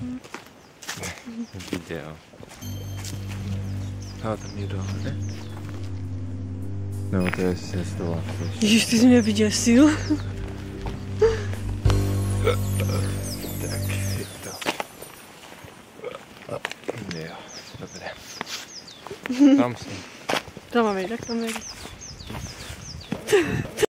Video. A tam někdo, ne? No, to je cestoval. Ježiš, ty si mě vyděsil. Tak, je to. Jo, dobré. Tam jsem. Tam máme, tak tam je.